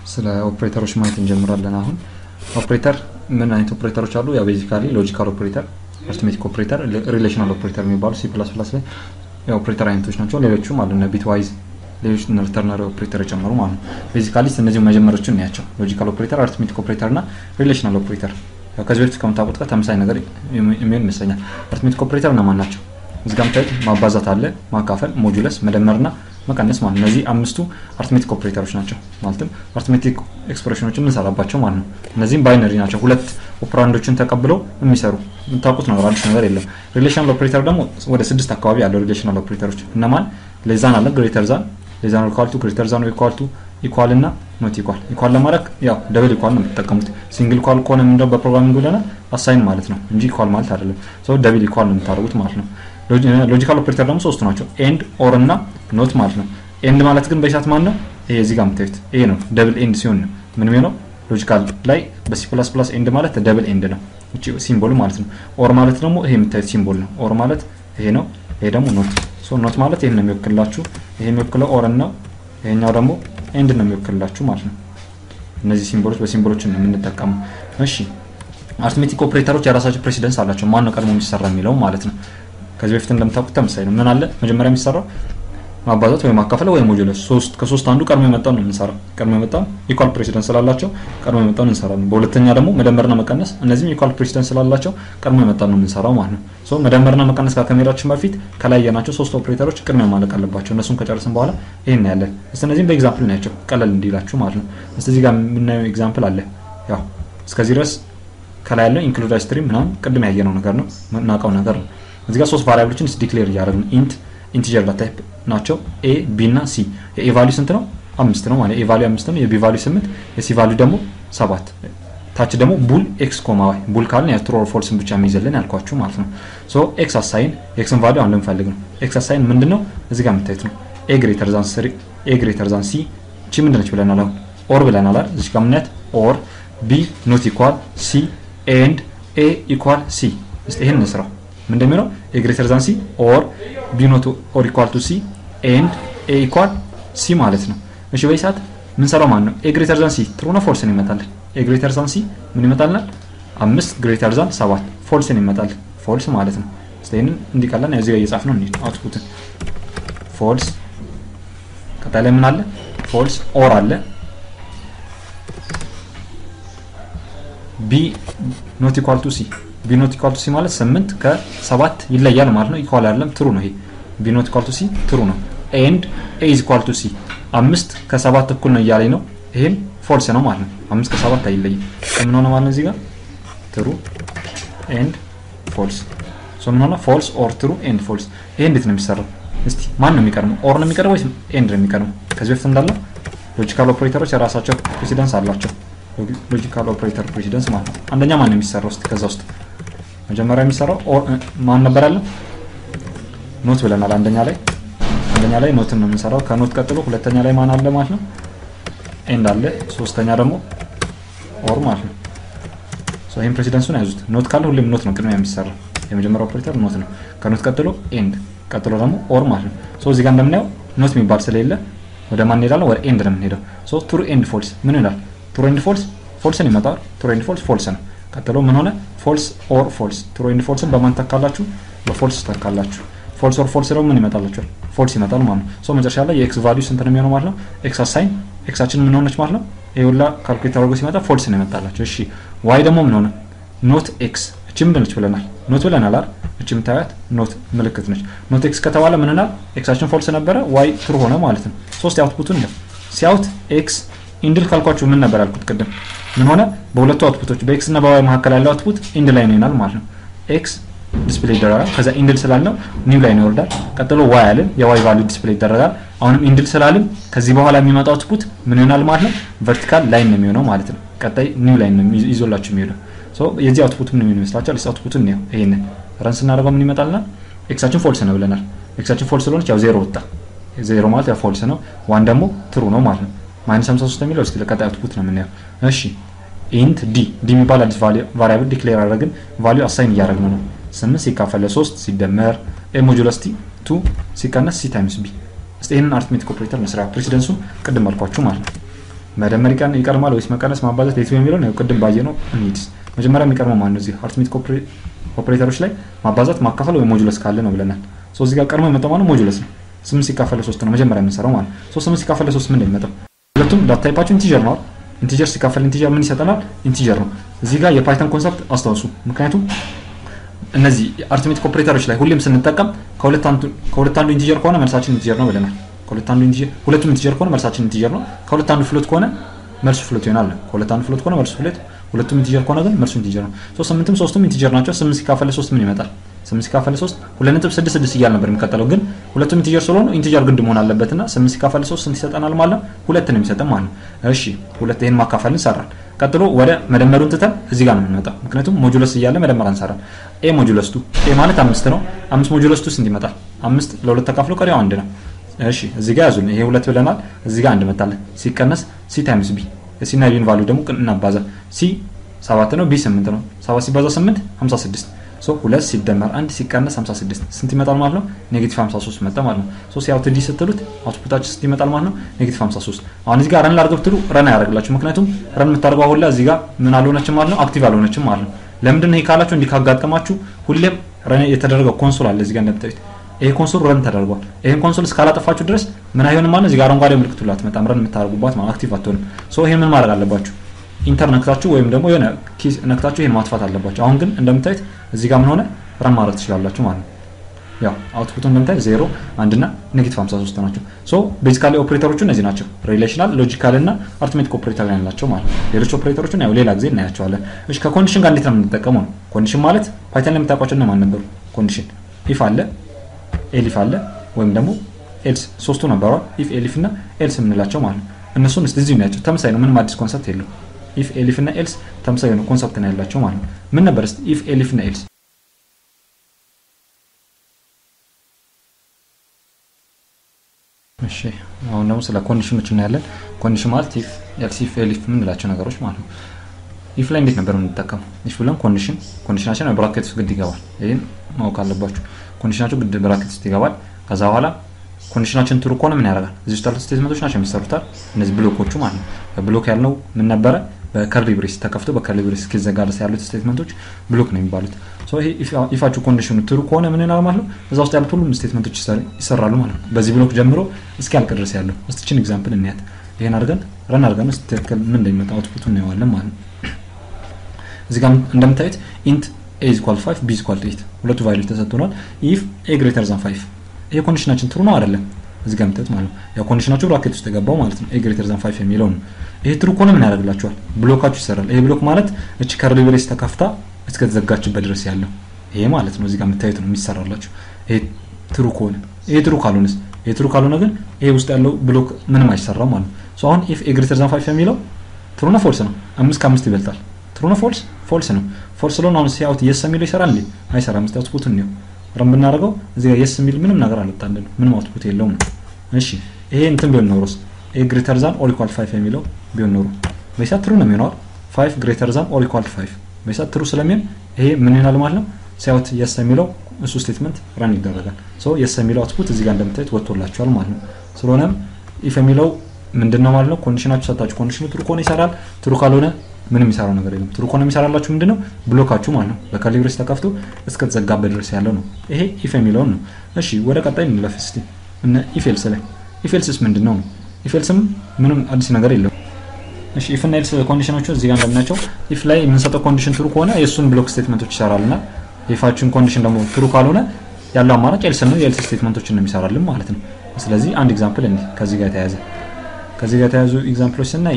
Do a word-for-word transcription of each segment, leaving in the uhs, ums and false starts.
ስለ ኦፕሬተሮች ማየት እንጀምራለን አሁን ኦፕሬተር ምን አይነት ኦፕሬተሮች አሉ ያው ቤዚካሊ ሎጂካል ኦፕሬተር አርithmetic ኦፕሬተር ሪሌሽናል ኦፕሬተር የሚባሉ C++ ላይ የኦፕሬተር አይነቶች ናቸው ሌሎችም አሉ እና ቢትዋይዝ ሌሎች ተርነሪ ኦፕሬተር ጨምሮ ማለት ነው ቤዚካሊ እነዚህ መጀመሪያዎቹን ናቸው ሎጂካል ኦፕሬተር አርithmetic ኦፕሬተር እና ሪሌሽናል ኦፕሬተር ያው ከዚህ በፊት ከምታውቁት ጋር ተመሳሳይ ነገር የሚሆን ይመስለኛል አርithmetic ኦፕሬተር እና ማን ናቸው እዚህ ጋር ታይት ማባዛት አለ ማካፈል ሞጁለስ መደመርና መቀነስ ማለት ነው እነዚህ አምስቱ አርithmetic ኦፕሬተሮች ናቸው ማለትም አርithmetic ኤክስፕሬሽኖችን እንሰራባቸው ማለት ነው እነዚህም ባይነሪ ናቸው ሁለት ኦፕራንዶችን ተቀብለው የሚሰሩ እንታውቁት ነገር አዲስ ነገር የለም ሪሌሽናል ኦፕሬተር ደግሞ ወደ ስድስት አካባቢ ያለው ሪሌሽናል ኦፕሬተሮች እነማን ሌዛን አለ ግሬተር ዛን ሌዛን ኢኳል ቱ ግሬተር ዛን ኢኳል ቱ ኢኳል እና ኖት ኢኳል ኢኳል ለማድረግ ያው ደብል ኢኳል ነው የምትጠቀሙት ሲንግል ኢኳል ከሆነ ምንድነው በፕሮግራሚንግ ወለና አሳይን ማለት ነው እንጂ ኢኳል ማለት አይደለም ሶ ደብል ኢኳል ነው የምታደርጉት ማለት ነው ሎጂካል ኦፕሬተር ደግሞ ሶስቱ ናቸው ኤንድ ኦር እና ኖት ማለት ነው ኤንድ ማለት ግን በሻት ማለት ነው ይሄ እዚህ ጋር የምታዩት ይሄ ነው ደብል ኤንድ ሲሆን ነው ምን ነው ሎጂካል ላይ በሲ ፕላስ ፕላስ ኤንድ ማለት ደብል ኤንድ ነው እቺ ሲምቦል ማለት ነው ኦር ማለት ደግሞ ይሄ የምታዩት ሲምቦል ነው ኦር ማለት ይሄ ነው ይሄ ደግሞ ኖት ሶ ኖት ማለት ይሄን ነው የሚወክላችሁ ይሄ የሚወክለው ኦር ነው ይሄኛው ደግሞ ኤንድ ነው የሚወክላችሁ ማለት ነው እነዚህ ሲምቦሎች በሲምቦሎች ነው የምንጠቀመው እሺ አርithmetic ኦፕሬተሮች የራሳቸው ፕሬሲደንስ አላቸው ማን ነው ቀድሞ የሚሰራ የሚለው ማለት ነው ከዚህ በፊት እንደምታውቁት ተመሳሳይ ነው ምን አለ መጀመሪያ የሚሰራው ማባዛት ወይ ማካፈል ወይ ሞጁለስ ሶስት ከሶስት አንዱ ቀድሞ የመጣው ነው የምንሰራው ቀድሞ የመጣው ኢኳል ፕሬሲደንስ ስላላቸው ቀድሞ የመጣው ነው እንሰራለን በሁለተኛ ደግሞ መደመርና መቀነስ እነዚህም ኢኳል ፕሬሲደንስ ስላላቸው ቀድሞ የመጣው ነው የምንሰራው ማለት ነው ሶ መደመርና መቀነስ ከካሜራችን በፊት ከላይ ያናቸው ሶስት ኦፕሬተሮች ቅድሚያ ማለቅ አለባቸው እነሱን ከጨረስን በኋላ ይሄን ያለን እስቲ እነዚህም በኤግዛምፕል ናቸው ቀለል እንዲላችሁ ማለት ነው እስቲ እዚህ ጋር የምናየው ኤግዛምፕል አለ ያው እስከዚህ ድረስ ከላይ ያለው ኢንክሉድ ስትሪም ምናምን ቅድም ያየነው ነገር ነው እናውቀው ነገር ነው እዚህ ጋር ሶስት ቫሪያብሎችን ዲክሌር ያደረግን ኢንት ኢንቲጀር ዳታ ታይፕ ናቸው a b እና c የa ቫልዩ ስንት ነው አምስት ነው ማለት a ቫልዩ አምስት ነው የb ቫልዩ ስምንት የc ቫልዩ ደግሞ ሰባት ታች ደግሞ ቡል x y ቡል ካልን ያ ትሩ ኦር ፎልስን ብቻ የሚይዘልን ያልኳችሁ ማለት ነው ሶ x አሳይን xን ቫልዩ አሁን ልንፈልግ ነው x አሳይን ምንድነው እዚህ ጋር የምታዩት ነው a greater than three a greater than c እቺ ምንድነች ብለናል አሁን ኦር ብለናል አይደል እዚህ ጋር ምንነት ኦር b not equal c and a equal c እስቲ ይሄን እንስራው ምንድነው a greater than c or b not or equal to c and a equal c ማለት ነው እሺ በይሳት ምን ሰራው ማለት ነው a greater than c ትሩ ነው ፎልስ ነው ይመጣል a greater than c ምን ይመጣልናል አምስት greater than ሰባት ፎልስ ነው ይመጣል ፎልስ ማለት ነው ስለዚህ እንዲቀላና እዚህ ጋር እየጻፍነው ነው አውትፑት ፎልስ ከታለ ምን አለ ፎልስ or አለ b not equal to c b not equal to c ማለት ስምንት ከሰባት ይለያል ማለት ነው ኢኳል አይደለም ትሩ ነው ይሄ b not equal to c ትሩ ነው and a is equal to c አምስት ከሰባት እኩል ነው እያለኝ ነው ይሄም ፎልስ ነው ማለት ነው አምስት ከሰባት አይለይም ምን ሆነ ማለት ነው እዚህ ጋር ትሩ and false ሶ ምን ሆነ false or true and false ይሄ እንዴት ነው የሚሰራው እስቲ ማን ነው የሚቀርመው or ነው የሚቀርመው ወይስ and ነው የሚቀርመው ከዚህ በፊት እንዳለው ሎጂካል ኦፕሬተሮች የራሳቸው ፕሬሲደንስ አላቸው ሎጂካል ኦፕሬተር ፕሬሲደንስ ማለት ነው አንደኛ ማን ነው የሚሰራው እስቲ ከዛ ውስጥ መጀመሪያ የሚሰራው ኦር ማን ነበር ያለው ኖት ብለናል አንደኛ ላይ አንደኛ ላይ ኖት ነው የምንሰራው ከኖት ቀጥሎ ሁለተኛ ላይ ማን አለ ማለት ነው ኤንድ አለ ሶስተኛ ደግሞ ኦር ማለት ነው ሶ ይሄን ፕሬሲደንሱን ያዙት ኖት ካለ ሁሌም ኖት ነው ቅድሚያ የሚሰራው የመጀመሪያው ኦፕሬተር ኖት ነው ከኖት ቀጥሎ ኤንድ ቀጥሎ ደግሞ ኦር ማለት ነው ሶ እዚህ ጋር እንደምናየው ኖት የሚባል ስለሌለ ወደ ማን እንሄዳለን ወደ ኤንድ ነው የምንሄደው ሶ ትሩ ኤንድ ፎልስ ምን ይላል ትሩ ኤንድ ፎልስ ፎልስ ነው ይመጣል ትሩ ኤንድ ፎልስ ፎልስ ነው ቀጥሎ ምን ሆነ ፎልስ ኦር ፎልስ ትሩ ኤንድ ፎልስን በማን ተካላችሁ በፎልስ ተካላችሁ ፎልስ ኦር ፎልስ ነው ምን ይመጣላችሁ ፎልስ ይመጣል ማለት ነው ሶ መጨረሻ ላይ የኤክስ ቫልዩ ስንት ነው የሚሆነው ማለት ነው ኤክስ አሳይን ኤክሳችን ምን ሆነች ማለት ነው ይኸውላ ካልኩሌት አድርጎ ሲመጣ ፎልስ ነው ይመጣላችሁ እሺ ዋይ ደግሞ ምን ሆነ ኖት ኤክስ እቺ ምንድን ነች ብለናል ኖት ብለናል አይደል እቺ የምታዩት ኖት ምልክት ነች ኖት ኤክስ ከተባለ ምን እና ኤክሳችን ፎልስ ነበረ ዋይ ትሩ ሆነ ማለት ነው ሶስት አውትፑቱን ነው ሲያውት ኤክስ ኢንድል ካልኳችሁ ምን ነበር ያልኩት ቅድም ምን ሆነ በሁለቱ አውትፑቶች በኤክስ እና በዋይ መካከል ያለው አውትፑት ኢንድ ላይ ነው ይናል ማለት ነው ኤክስ ዲስፕሌይ ይደረጋል ከዛ ኢንድል ስላልነው ኒው ላይ ነው ይወርዳል ቀጥሎ ዋይ አለ የዋይ ቫልዩ ዲስፕሌይ ይደረጋል አሁንም ኢንድል ስላልን ከዚህ በኋላ የሚመጣው አውትፑት ምን ይሆናል ማለት ነው ቨርቲካል ላይን ነው የሚሆነው ማለት ነው ቀጣይ ኒው ላይን ነው ይዞላችሁ የሚሄደው ሶ የዚህ አውትፑት ምን ይመስላችኋል እዚህ አውትፑቱን ነው ይሄን ረን ስናደርገው ምን ይመጣልና ኤክሳችን ፎልስ ነው ብለናል ኤክሳችን ፎልስ ስለሆነ ያው ዜሮ ወጣ ዜሮ ማለት ያው ፎልስ ነው ዋን ደግሞ ትሩ ነው ማለት ነው ማይነስ ሃምሳ ሶስት የሚለው እስኪ ለቀጣይ አውትፑት ነው የምናየው እሺ int d d የሚባል አዲስ ቫሪያብል ዲክሌር አደረግን ቫልዩ አሳይን እያደረግን ነው ስምንት ሲካፈል ለሶስት ሲደመር a ሞጁለስ t two ሲቀነስ c ታይምስ b እስቲ ይሄንን አርithmetic ኦፕሬተር መስራት ፕሬሲደንሱን ቅድም አልኳችሁ ማለት ነው መደመር ይቀር ይቀርማል ወይስ መቀነስ ማባዛት የቱ የሚለው ነው ቅድም ባየነው እንሂድ መጀመሪያ የሚቀርመው ማን ነው እዚህ አርትሜቲክ ኦፕሬተሮች ላይ ማባዛት ማካፈል ወይ ሞጁለስ ካለ ነው ብለናል ሶ እዚህ ጋር ቀርሞ የመጣው ማለት ሞጁለስ ነው ስምንት ሲካፈል ሶስት ነው መጀመሪያ የምንሰራው ማለት ሶ ስምንት ሲካፈል ሶስት ምን እንደሚመጣው ሁለቱም ዳታ ታይፓቸው ኢንቲጀር ነው ኢንቲጀር ሲካፈል ኢንቲጀር ምን ይሰጠናል ኢንቲጀር ነው እዚህ ጋር የፓይተን ኮንሰፕት አስተዋውሱ ምክንያቱም እነዚህ አርትሜቲክ ኦፕሬተሮች ላይ ሁሌም ስንጠቀም ከሁለት አንዱ ከሁለት አንዱ ኢንቲጀር ከሆነ መልሳችን ኢንቲጀር ነው ብለናል ከሁለት አንዱ ኢንቲጀር ሁለቱም ኢንቲጀር ከሆነ መልሳችን ኢንቲጀር ነው ከሁለት አንዱ ፍሎት ከሆነ መልሱ ፍሎት ይሆናል ከሁለት አንዱ ፍሎት ከሆነ መልሱ ፍሎት ሁለቱም ኢንቲጀር ከሆነ ግን መልሱ ኢንቲጀር ነው ሶ ስምንትም ሶስቱም ኢንቲጀር ናቸው ስምንት ሲካፈል ሶስት ምን ይመጣል ስምንት ሲካፈል ሶስት ሁለት ነጥብ ስድስት ስድስት ይያል ነበር የሚከተለው ግን ሁለቱም ኢንቲጀር ስለሆነ ኢንቲጀር ግድ መሆን አለበትና ስምንት ሲካፈል ሶስት ስንት ይሰጠናል ማለት ነው ሁለት ነው የሚሰጠን ማለት ነው እሺ ሁለት ይሄን ማካፈልን ሰራን ቀጥሎ ወደ መደመሩን ተተን እዚህ ጋር ነው የምንመጣው ምክንያቱም ሞጁለስ ይያለ መደመር አንሰራን ኤ ሞጁለስ ቱ ኤ ማለት አምስት ነው አምስት ሞጁለስ ቱ ስንት ይመጣል አምስት ለሁለት ተካፍሎ ቀሪው አንድ ነው እሺ እዚህ ጋር ያዙን ይሄ ሁለት ብለናል እዚህ ጋር አንድ መጣለን ሲቀነስ ሲ ታይምስ ቢ ሲ እና ቢን ቫልዩ ደግሞ እናባዛ ሲ ሰባት ነው ቢ ስምንት ነው ሰባት ሲባዛ ስምንት ሃምሳ ስድስት ሶ ሁለት ሲደመር አንድ ሲቀነስ ሃምሳ ስድስት ስንት ይመጣል ማለት ነው ኔጌቲቭ ሃምሳ ሶስት መጣ ማለት ነው ሶ ሲያውት ዲ ስትሉት አውትፑታችሁ ስንት ይመጣል ማለት ነው ኔጌቲቭ ሃምሳ ሶስት አሁን እዚህ ጋር ረን ላድርገው ብትሉ ረን ያደርግላችሁ ምክንያቱም ረን የምታደርገው ሁላ እዚህ ጋር ምን አልሆነችም ማለት ነው አክቲቭ አልሆነችም ማለት ነው ለምንድን ነው ይሄ ካላችሁ እንዲህ ካጋጠማችሁ ሁሌም ረን የተደረገው ኮንሶል አለ እዚህ ጋር እንደምታዩት ይሄ ኮንሶል ረን ተደርጓል ይሄን ኮንሶል እስካላጠፋችሁ ድረስ ምን አይሆንም ማለት እዚህ ጋር አረንጓዴ ምልክቱ ላይ አትመጣም ረን የምታደርጉባት ማለት አክቲቭ አትሆንም ሶ ይሄን ምን ማድረግ አለባችሁ ኢንተር ነክታችሁ ወይም ደግሞ የሆነ ኪስ ነክታችሁ ይሄን ማጥፋት አለባችሁ አሁን ግን እንደምታዩት እዚህ ጋር ምን ሆነ ረን ማድረግ ትችላላችሁ ማለት ነው ያው አውትፑቱ እንደምታዩት ዜሮ አንድ እና ኔጌቲቭ ሃምሳ ሶስት ናቸው ሶ ቤዚካሊ ኦፕሬተሮቹ እነዚህ ናቸው ሪሌሽናል ሎጂካል እና አርትሜቲክ ኦፕሬተር ናቸው ማለት ነው ሌሎች ኦፕሬተሮቹን ያው ሌላ ጊዜ እናያቸዋለን እሺ ከኮንዲሽን ጋር እንዴት ነው የምንጠቀመው ኮንዲሽን ማለት ፓይተን ላይ የምታውቋቸው ነው ማን ነበሩ ኮንዲሽን ኢፍ አለ ኤሊፍ አለ ወይም ደግሞ ኤልስ ሶስቱ ነበሩ ኢፍ ኤሊፍ እና ኤልስ የምንላቸው ማለት ነው እነሱን እስቲ እዚህ እናያቸው ተመሳሳይ ነው ምንም አዲስ ኮንሰፕት የለው ኢፍ ኤሊፍ እና ኤልስ ተመሳሳይ ነው ኮንሰፕት ነው ያላቸው ማለት ነው ምን ነበር እስቲ ኢፍ ኤሊፍ እና ኤልስ እሺ አሁን ደግሞ ስለ ኮንዲሽኖች እናያለን ኮንዲሽን ማለት ኢፍ ኤልስ ኢፍ ኤሊፍ የምንላቸው ነገሮች ማለት ነው ኢፍ ላይ እንዴት ነበር የምንጠቀመው ኢፍ ብለን ኮንዲሽን ኮንዲሽናችን ብራኬት ውስጥ ግድ ይገባል ይሄን ማወቅ አለባችሁ ኮንዲሽናቸው ግድ ብራኬት ውስጥ ይገባል ከዛ በኋላ ኮንዲሽናችን ትሩ ከሆነ ምን ያደርጋል እዚህ ውስጥ ያሉት ስቴትመንቶች ናቸው የሚሰሩት እነዚህ ብሎኮቹ ማለት ነው በብሎክ ያልነው ምን ነበረ በከርሊ ብሬስ ተከፍቶ በከርሊ ብሬስ እስኪዘጋ ድረስ ያሉት ስቴትመንቶች ብሎክ ነው የሚባሉት ሶ ይሄ ኢፋቹ ኮንዲሽኑ ትሩ ከሆነ ምን ይሆናል ማለት ነው እዛ ውስጥ ያሉት ሁሉም ስቴትመንቶች ይሰራሉ ማለት ነው በዚህ ብሎክ ጀምሮ እስኪያልቅ ድረስ ያለው እስቲችን ኤግዛምፕል እንያት ይሄን አድርገን ረን አድርገን ስትከል ምን እንደሚመጣ አውትፑቱን እናየዋለን ማለት ነው እዚህ ጋር እንደምታዩት int a is equal five b is equal eight ሁለቱ ቫልዩ ተሰጥቶናል if a greater than five ይሄ ኮንዲሽናችን ትሩ ነው አይደለም እዚህ ጋር ምትት ማለት ነው ያው ኮንዲሽናችሁ ብራኬት ውስጥ ተገባው ማለት ነው a greater than five የሚለው ነው ይሄ ትሩ ከሆነ ምን ያደርግላችኋል ብሎካችሁ ይሰራል ይሄ ብሎክ ማለት እቺ ከርሊ ብሬስ ተከፍታ እስከ ተዘጋችበት ድረስ ያለው ይሄ ማለት ነው እዚህ ጋር ምታዩት ነው የሚሰራላችሁ ይሄ ትሩ ከሆነ ይሄ ትሩ ካልሆነስ ይሄ ትሩ ካልሆነ ግን ይሄ ውስጥ ያለው ብሎክ ምንም አይሰራም ማለት ነው ሶ አሁን if a greater than five የሚለው ትሩ ነው ፎልስ ነው አምስት ከአምስት ይበልጣል ትሩ ነው ፎልስ ፎልስ ነው ፎልስ ስለሆነ አሁን ሲያውት yes የሚለው ይሰራል እንዴ አይሰራም እስቲ አውትፑቱን ነው ረን ብናደርገው እዚህ ጋር yes የሚል ምንም ነገር አልወጣልን ምንም አውትፑት የለውም እሺ ይሄ እንትን ቢሆን ኖሮስ a greater than or equal to five የሚለው ቢሆን ኖሮ በሳ ትሩ ነው የሚሆነው five greater than or equal to five በሳ ትሩ ስለሚሆን ይሄ ምን ይሆናል ማለት ነው ሲያውት yes የሚለው እሱ ስቴትመንት ረን ይደረጋል ሶ yes የሚለው አውትፑት እዚህ ጋር እንደምታዩት ወጥቶላችኋል ማለት ነው ስለሆነም if የሚለው ምንድነው ማለት ነው ኮንዲሽናችሁ ሰጣችሁ ኮንዲሽኑ ትሩ ከሆነ ይሰራል ትሩ ካልሆነ ምንም ይሰራው ነገር የለም ትሩ ከሆነ የሚሰራላችሁ ምንድነው ብሎካችሁ ማለት ነው በከርሊ ብሬስ ተከፍቶ እስከ ተዘጋበት ድረስ ያለው ነው ይሄ if የሚለው ነው እሺ ወደ ቀጣይ እንለፍ እስቲ እና if else ላይ if elseስ ምንድነው ነው if elseም ምንም አዲስ ነገር የለም እሺ if እና else ኮንዲሽኖቹ እዚህ ጋር እንደምናቸው if ላይ የምንሰጠው ኮንዲሽን ትሩ ከሆነ የሱን ብሎክ ስቴትመንቶች ይሰራልና ifአችን ኮንዲሽን ደግሞ ትሩ ካልሆነ ያለው አማራጭ else ነው የelse ስቴትመንቶችን ነው የሚሰራልን ማለት ነው ስለዚህ አንድ ኤግዛምፕል እንዴ ከዚህ ጋር ተያያዘ ከዚህ ጋር ተያያዙ ኤግዛምፕሎች ስናይ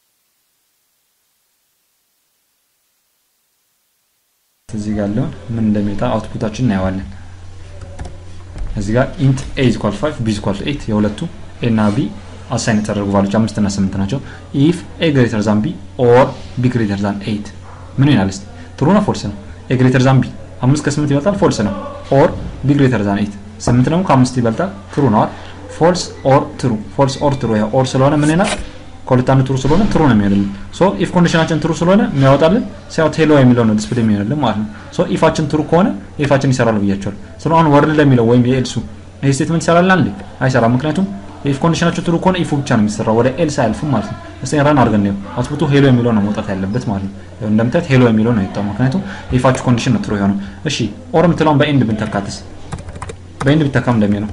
እዚህ ጋር ያለው ምን እንደሚመጣ አውትፑታችን እናያለን እዚህ ጋር int a is equal to five b is equal to eight የሁለቱ a እና b አሳይን ተደርጎ ቫልዩዎች አምስት እና ስምንት ናቸው if a greater than b or b greater than eight ምን ይላል እስቲ ትሩ ነው ፎልስ ነው a greater than b አምስት ከስምንት ይበልጣል ፎልስ ነው or b greater than eight ስምንት ደግሞ ከአምስት ይበልጣል ትሩ ነው false or true false or true ያ or ስለሆነ ምን ይላል ኮልታን ትሩ ስለሆነ ትሩ ነው የሚያደርግ ሶ if ኮንዲሽናችን ትሩ ስለሆነ የሚያወጣልን ሲያውት ሄሎ የሚለው ነው ዲስፕሌይ የሚያደርግልን ማለት ነው ሶ if አችን ትሩ ከሆነ if አችን ይሰራል ብያቸዋል ስለሆነ አሁን ወርድ ለሚለው ወይም የኤልሱ ይሄ ስቴትመንት ይሰራል አንዴ አይሰራም ምክንያቱም if ኮንዲሽናችን ትሩ ከሆነ if ብቻ ነው የሚሰራው ወደ ኤልስ አያልፍም ማለት ነው እስቲ ራን አድርገን ነው አውትፑቱ ሄሎ የሚለው ነው መውጣት ያለበት ማለት ነው እንደምታዩት ሄሎ የሚለው ነው የወጣው ምክንያቱም ኢፋችሁ ኮንዲሽን ነው ትሩ ይሆናል እሺ ኦር ምትለውን በኤንድ ብንተካትስ በኤንድ ብትተካም እንደሚሆነው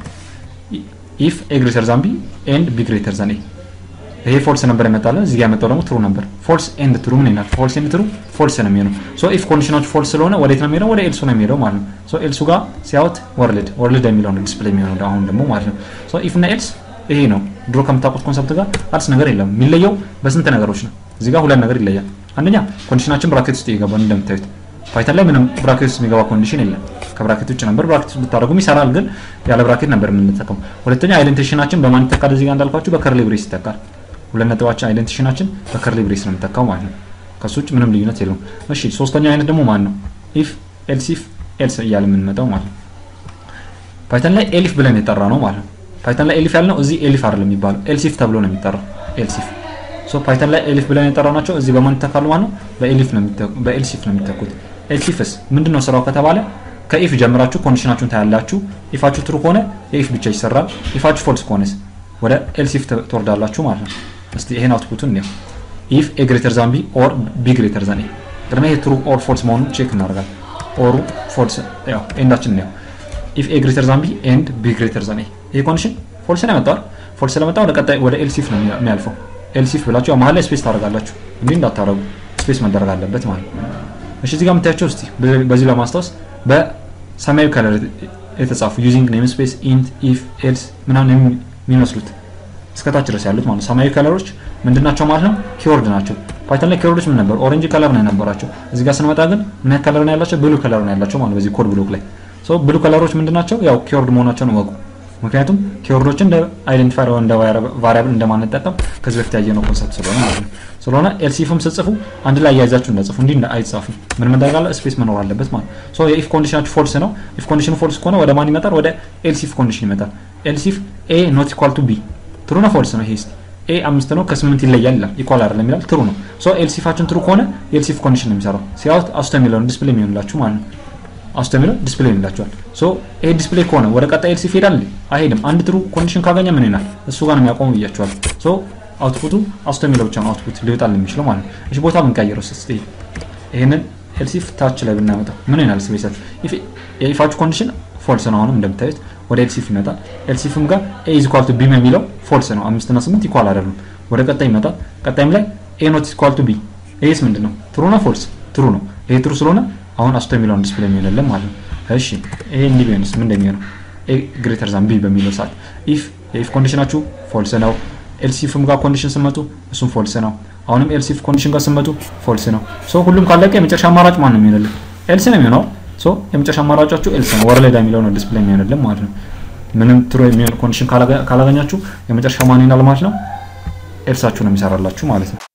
if a greater than b and b greater than a ይሄ ፎልስ ነበር የመጣለ እዚህ ጋር የመጣው ደግሞ ትሩ ነበር ፎልስ ኤንድ ትሩ ምን ይላል ፎልስ ኤንድ ትሩ ፎልስ ነው የሚሆነው ሶ if ኮንዲሽናችሁ ፎልስ ስለሆነ ወዴት ነው የሚሄደው ወደ ኤልሱ ነው የሚሄደው ማለት ነው ሶ ኤልሱ ጋር ሲያውት ወርልድ ወርልድ የሚለው ነው ዲስፕሌይ የሚሆነው አሁን ደግሞ ማለት ነው ሶ if እና ኤልስ ይሄ ነው ድሮ ከምታውቁት ኮንሰፕት ጋር አዲስ ነገር የለም የሚለየው በስንት ነገሮች ነው እዚህ ጋር ሁለት ነገር ይለያል አንደኛ ኮንዲሽናችን ብራኬት ውስጥ ይገባል እንደምታዩት ፓይተን ላይ ምንም ብራኬት ውስጥ የሚገባ ኮንዲሽን የለም ከብራኬት ውጭ ነበር ብራኬት ውስጥ ብታደርጉም ይሰራል ግን ያለ ብራኬት ነበር የምንጠቀመው ሁለተኛ አይደንቲፊኬሽናችን በማን ይተካል እዚህ ጋር እንዳልኳችሁ በከርሊ ብሬስ ይተካል ሁለት ነጥባችን አይደንቲፊኬሽናችን በከርሊ ብሬስ ነው የምንተካው ማለት ነው ከሱ ውጭ ምንም ልዩነት የለውም እሺ ሶስተኛው አይነት ደግሞ ማን ነው if else if else እያለ የምንመጣው ማለት ነው ፓይተን ላይ elif ብለን የጠራ ነው ማለት ነው ፓይተን ላይ elif ያልነው እዚህ elif አይደለም የሚባለው else if ተብሎ ነው የሚጠራው else if ሶ ፓይተን ላይ elif ብለን የጠራው ናቸው እዚህ በማን ይተካሉ ማለት ነው በelif ነው የሚተኩት በelse if ነው የሚተኩት else ifስ ምንድነው ስራው ከተባለ ከኢፍ ጀምራችሁ ኮንዲሽናችሁን ታያላችሁ ኢፋችሁ ትሩ ከሆነ ኢፍ ብቻ ይሰራል ኢፋችሁ ፎልስ ከሆነስ ወደ else if ትወርዳላችሁ ማለት ነው እስቲ ይሄን አውትፑቱን ነው if a greater than b or b greater than a ደግሞ ይሄ ትሩ ኦር ፎልስ መሆኑን ቼክ እናደርጋለን ኦሩ ፎልስ ያው ኤንዳችን ነው if a greater than b and b greater than a ይሄ ኮንዲሽን ፎልስ ነው ያመጣው ፎልስ ስለመጣ ወደ ቀጣይ ወደ else if ነው የሚያልፈው else if ብላችሁ ያው መሀል ላይ ስፔስ ታደርጋላችሁ እንዴ እንዳታረጉ ስፔስ መደረግ አለበት ማለት ነው እሺ እዚህ ጋር የምታያቸው እስቲ በዚህ ለማስታወስ በሰማያዊ ከለር የተጻፉ using namespace int if else ምናምን የሚመስሉት እስከታች ድረስ ያሉት ማለት ሰማያዊ ከለሮች ምንድናቸው ማለት ነው ኪወርድ ናቸው ፓይተን ላይ ኪወርዶች ምን ነበር ኦሬንጅ ከለር ነው የነበራቸው እዚህ ጋር ስንመጣ ግን ምን ከለር ነው ያላቸው ብሉ ከለር ነው ያላቸው ማለት በዚህ ኮድ ብሎክ ላይ ሶ ብሉ ከለሮች ምንድናቸው ያው ኪወርድ መሆናቸውን ወቁ ምክንያቱም ኪወርዶችን እንደ አይደንቲፋየር እንደ ቫሪያብል እንደማንጠቀም ከዚህ በፊት ያየነው ኮንሰፕት ስለሆነ ማለት ነው ስለሆነ else ifም ጽፉ አንድ ላይ ያያዛችሁ እንደጽፉ እንዴ አይጻፉ ምን መደረጋለ ስፔስ መኖር አለበት ማለት ሶ የኢፍ ኮንዲሽናችሁ ፎልስ ነው ኢፍ ኮንዲሽኑ ፎልስ ከሆነ ወደ ማን ይመጣል ወደ else if ኮንዲሽን ይመጣል else if a not equal to b ትሩ ነው ፎልስ ነው ይሄስ a አምስት ነው ከስምንት ይለያል ይላል ኢኳል አይደለም ይላል ትሩ ነው ሶ else ifአችን ትሩ ከሆነ else if ኮንዲሽን ነው የሚሰራው ሲያውት አስተሚለው ዲስፕሌይ የሚሆንላችሁ ማለት ነው አስተሚለው ዲስፕሌይ ይላችኋል ሶ ኤ ዲስፕሌይ ከሆነ ወደ ቀጣይ else if ይሄዳል አይሄድም አንድ ትሩ ኮንዲሽን ካገኘ ምን ይላል እሱ ጋር ነው የሚያቆመው ብያችኋል ሶ አውትፑቱ አስተሚለው ብቻ ነው አውትፑት ሊወጣል የሚችለው ማለት ነው እሺ ቦታ ምን ቀይረው እስቲ ይሄንን else if ታች ላይ ብናመጣው ምን ይላል ስፔሻል if የኢፋችሁ ኮንዲሽን ፎልስ ነው አሁንም እንደምታዩት ወደ else if ይመጣል else ifም ጋር a is equal to b የሚለው ፎልስ ነው አምስት እና ስምንት ኢኳል አይደሉም ወደ ቀጣይ ይመጣል ቀጣይም ላይ a not equal to b ኤስ ምንድነው ትሩ ነው ፎልስ ትሩ ነው ይሄ ትሩ ስለሆነ አሁን አስተሚለው ዲስፕሌይ የሚሆንልን ማለት ነው እሺ ይሄ እንዲበንስ ምን እንደሚሆነው a greater than b በሚለው ሰዓት if if ኮንዲሽናችሁ ፎልስ ነው else ifም ጋር ኮንዲሽን ስመጡ እሱም ፎልስ ነው አሁንም else if ኮንዲሽን ጋር ስመጡ ፎልስ ነው ሶ ሁሉም ካለቀ የመጨረሻ አማራጭ ማን ነው የሚሆንልን else ነው የሚሆነው ሶ የመጨረሻ አማራጫችሁ else ነው ወርልድ የሚለው ነው ዲስፕሌይ የሚሆንልን ማለት ነው ምንም ትሩ የሚሆን ኮንዲሽን ካላገኛችሁ የመጨረሻ ማን ይናል ማለት ነው ኤልሳችሁ ነው የሚሰራላችሁ ማለት ነው